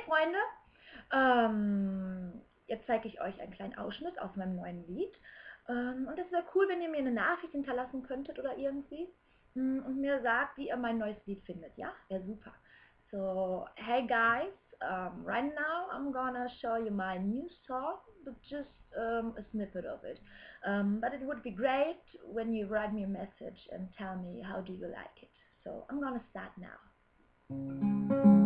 Freunde, jetzt zeige ich euch einen kleinen Ausschnitt aus meinem neuen Lied. Und es wäre cool, wenn ihr mir eine Nachricht hinterlassen könntet oder irgendwie und mir sagt, wie ihr mein neues Lied findet. Ja, wäre super. So, hey guys, right now I'm gonna show you my new song, but just a snippet of it. But it would be great when you write me a message and tell me how do you like it. So I'm gonna start now.